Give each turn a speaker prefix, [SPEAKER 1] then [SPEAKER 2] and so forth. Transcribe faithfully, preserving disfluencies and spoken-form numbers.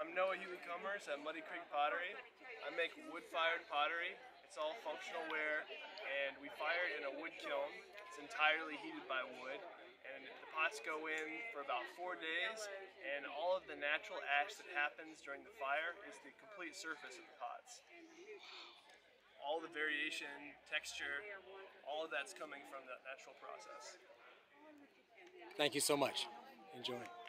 [SPEAKER 1] I'm Noah Huey Cummers at Muddy Creek Pottery. I make wood-fired pottery. It's all functional ware, and we fire it in a wood kiln. It's entirely heated by wood, and the pots go in for about four days, and all of the natural ash that happens during the fire is the complete surface of the pots. All the variation, texture, all of that's coming from that natural process.
[SPEAKER 2] Thank you so much. Enjoy.